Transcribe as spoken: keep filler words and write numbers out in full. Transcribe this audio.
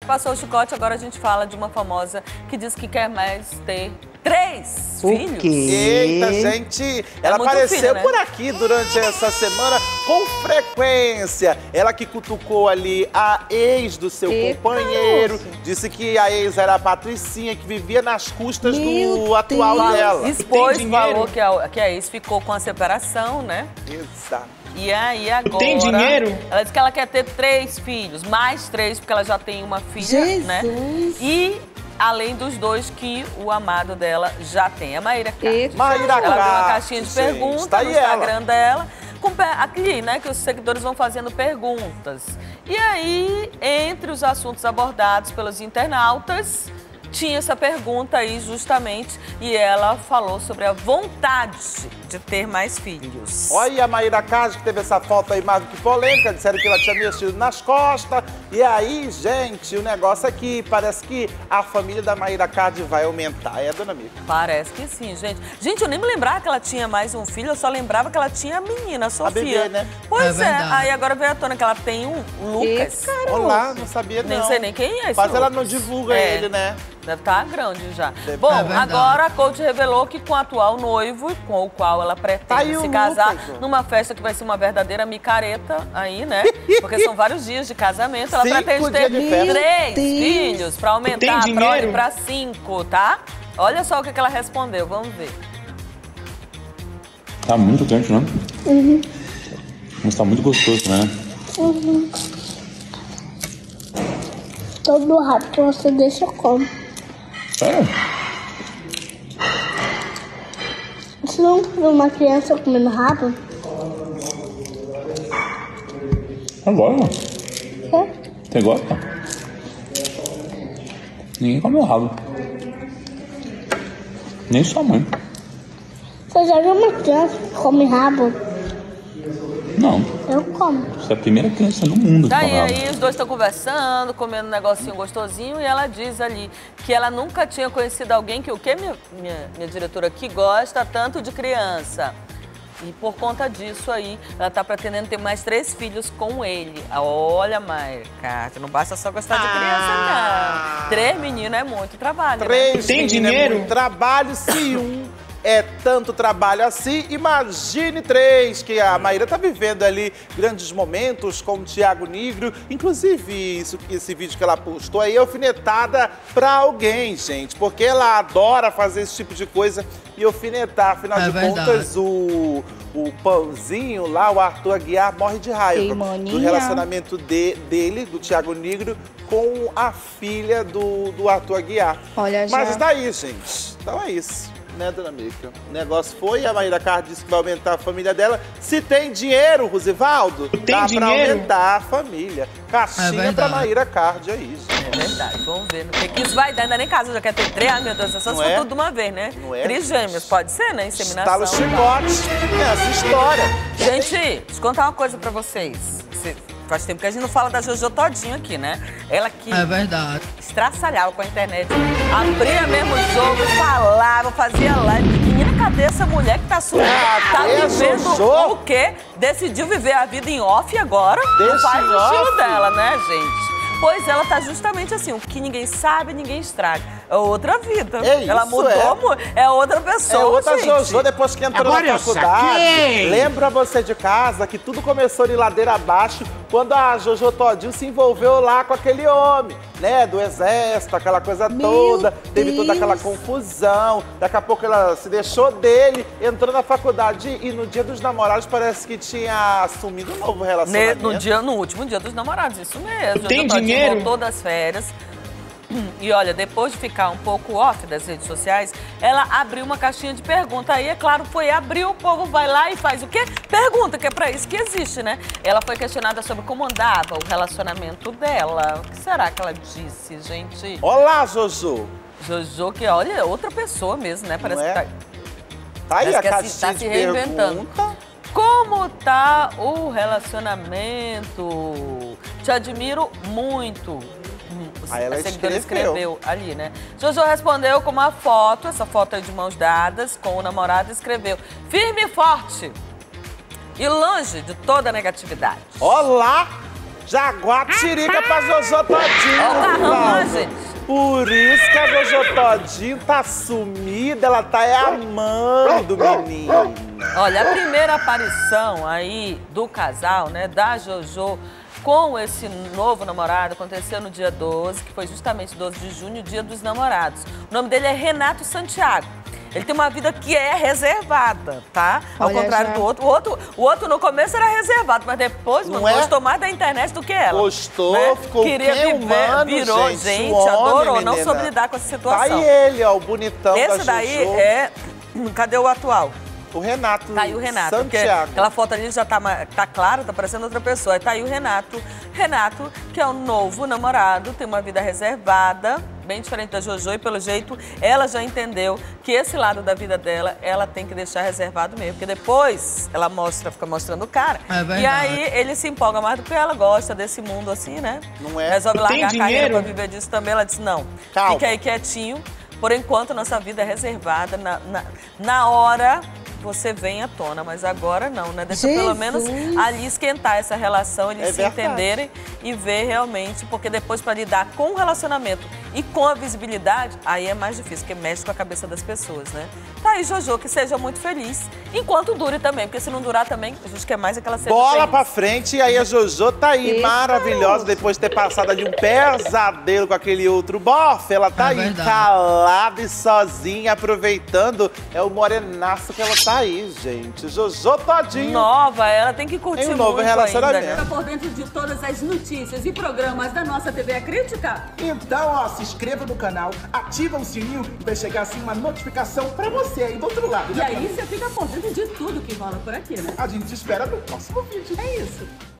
passou o chicote, agora a gente fala de uma famosa que diz que quer mais ter três o filhos. Quê? Eita, gente, ela é apareceu filho, né? por aqui durante essa semana com frequência. Ela que cutucou ali a ex do seu Eita, companheiro, nossa. disse que a ex era a Patricinha, que vivia nas custas Meu do atual Deus. dela. Expôs, falou que a, que a ex ficou com a separação, né? Exato. E aí agora... Tem dinheiro? Ela disse que ela quer ter três filhos, mais três, porque ela já tem uma filha, Jesus. né? E além dos dois que o amado dela já tem. A Maíra Cardi. Maíra Ela abriu uma Cardi, caixinha de gente, perguntas tá no aí ela. Instagram dela. Com, aqui, né, que os seguidores vão fazendo perguntas. E aí, entre os assuntos abordados pelos internautas, tinha essa pergunta aí justamente, e ela falou sobre a vontade de ter mais filhos. Olha a Maíra Cardi, que teve essa foto aí mais do que polêmica, disseram que ela tinha mexido nas costas. E aí, gente, o negócio aqui, parece que a família da Maíra Cardi vai aumentar, é, dona Mica? Parece que sim, gente. Gente, eu nem me lembrava que ela tinha mais um filho, eu só lembrava que ela tinha a menina, a Sofia. A bebê, né? Pois É é, verdade. aí agora veio à tona que ela tem um Lucas. Olá, não sabia não. Nem sei nem quem é esse Mas ela Lucas. não divulga É. ele, né? Deve estar grande já. Deve- Bom, É verdade. agora a coach revelou que com o atual noivo, com o qual ela pretende Tá aí se o casar Lucas, ó. numa festa que vai ser uma verdadeira micareta aí, né? Porque são vários dias de casamento. Ela Cinco pretende ter dias de festa. três Deus. filhos pra aumentar Tem a prole dinheiro? pra cinco, tá? Olha só o que que ela respondeu, vamos ver. Tá muito quente, né? Uhum. Mas tá muito gostoso também, né? Uhum. Todo rápido que você deixa eu como. Sério? Você não viu uma criança comendo rabo? Agora, mano. Quê? Você gosta? Ninguém come o rabo. Nem sua mãe. Você já viu uma criança que come rabo? Não. Eu como. Você é a primeira criança no mundo que Daí come rabo. aí os dois estão conversando, comendo um negocinho gostosinho, e ela diz ali que ela nunca tinha conhecido alguém que o quê, minha, minha, minha diretora, que gosta tanto de criança. E por conta disso aí, ela tá pretendendo ter mais três filhos com ele. Olha, Maíra Cardi, não basta só gostar de criança, não. Três meninos é muito trabalho, né? Três Tem meninas é dinheiro? muito trabalho, se um é tanto trabalho assim, imagine três, que a Maíra tá vivendo ali grandes momentos com o Thiago Nigro. Inclusive, isso, esse vídeo que ela postou aí é alfinetada pra alguém, gente, porque ela adora fazer esse tipo de coisa e alfinetar. Afinal É de verdade. contas, o, o pãozinho lá, o Arthur Aguiar, morre de raiva Ei, do maninha. relacionamento de, dele, do Thiago Nigro, com a filha do, do Arthur Aguiar. Olha, já... Mas tá aí, gente. Então é isso, né, dona Mica? O negócio foi, a Maíra Cardi disse que vai aumentar a família dela. Se tem dinheiro, Rosivaldo, Tem dá pra dinheiro? aumentar a família. É Caixinha pra verdade. Maíra Cardi aí, gente. É verdade, vamos ver. O que que isso vai dar? Ainda nem casa, já quer ter três, ai meu Deus, é só se Não for é? tudo de uma vez, né? Não é, Trigêmeos, gente? pode ser, né? Inseminação. Tá no chicote nessa história. Gente, deixa eu contar uma coisa pra vocês. Cê- Faz tempo que a gente não fala da Jojo todinho aqui, né? Ela que É verdade. estraçalhava com a internet. Abria mesmo o jogo, falava, fazia live. Menina, cadê essa mulher que tá sumida? Tá Cadê, vivendo Jojo? o quê? Decidiu viver a vida em off agora? Não Desse faz o estilo off? dela, né, gente? Pois ela tá justamente assim, o que ninguém sabe, ninguém estraga. É outra vida. É ela isso, mudou, é. mu- é outra pessoa, É outra gente. Jojo, depois que entrou Agora na eu faculdade. saquei. Lembra você de casa que tudo começou de ladeira abaixo quando a Jojo Todinho se envolveu lá com aquele homem, né? Do exército, aquela coisa Meu toda. Teve toda aquela Deus. confusão. Daqui a pouco ela se deixou dele, entrou na faculdade e no dia dos namorados parece que tinha assumido um novo Ne- relacionamento. No, dia, no último dia dos namorados, isso mesmo. Tem Jojo Todinho dinheiro? voltou das férias. E olha, depois de ficar um pouco off das redes sociais, ela abriu uma caixinha de pergunta. Aí, é claro, foi abrir, o povo vai lá e faz o quê? Pergunta, que é pra isso que existe, né? Ela foi questionada sobre como andava o relacionamento dela. O que será que ela disse, gente? Olá, Jojo. Jojo, que olha, é outra pessoa mesmo, né? Parece Não é? que tá... Tá aí Parece a que caixinha assim, tá de se reinventando. pergunta. Como tá o relacionamento? Te admiro muito. Hum, Aí ela a seguidora escreveu. escreveu ali, né? Jojo respondeu com uma foto, essa foto é de mãos dadas, com o namorado, e escreveu: firme e forte e longe de toda negatividade. Olá! Jaguatirica pra Jojo Todinho. Olha o carrão Por isso que a Jojo Todinho tá sumida, ela tá é amando, menina. Olha, a primeira aparição aí do casal, né, da Jojo com esse novo namorado aconteceu no dia doze, que foi justamente doze de junho, dia dos namorados. O nome dele é Renato Santiago. Ele tem uma vida que é reservada, tá? Ao Olha, contrário já. do outro. O, outro. o outro no começo era reservado, mas depois, mano, Não é? gostou mais da internet do que ela. Gostou, né? ficou Queria bem viver, humano, virou, gente, gente, um homem, adorou, não menina. soube lidar com essa Tá situação. aí ele, ó, o bonitão da Esse Jojo. daí é... Cadê o atual? O Renato Tá aí o Renato, porque Santiago. aquela foto ali já tá, ma- tá clara, tá parecendo outra pessoa. Aí tá aí o Renato. Renato, que é o novo namorado, tem uma vida reservada, bem diferente da Jojo, e pelo jeito ela já entendeu que esse lado da vida dela, ela tem que deixar reservado mesmo, porque depois ela mostra, fica mostrando o cara. É verdade. E aí ele se empolga mais do que ela gosta desse mundo assim, né? Não é? Resolve Tem largar a carreira dinheiro? pra viver disso também. Ela disse, não, Calma. fica aí quietinho. Por enquanto, nossa vida é reservada. Na, na, na hora, você vem à tona, mas agora não, né? Deixa pelo Jesus. menos ali esquentar essa relação, eles É se verdade. entenderem e ver realmente, porque depois para lidar com o relacionamento e com a visibilidade, aí é mais difícil, porque mexe com a cabeça das pessoas, né? Tá aí, Jojo, que seja muito feliz, enquanto dure também, porque se não durar também, a gente quer mais é que ela seja Bola feliz. pra frente, e aí a Jojo tá aí, Isso. maravilhosa, depois de ter passado ali um pesadelo com aquele outro bofe. Ela tá É aí, verdade. calada e sozinha, aproveitando. É o morenaço que ela tá aí, gente. Jojo Todinho. Nova, ela tem que curtir Em um novo muito relacionamento. ainda, né? Fica por dentro de todas as notícias e programas da nossa T V A Crítica? Então, ó, se inscreva no canal, ativa o sininho e vai chegar assim uma notificação pra você aí do outro lado. E né, aí Camila? você fica por dentro de tudo que rola por aqui, né? A gente te espera no próximo vídeo. É isso.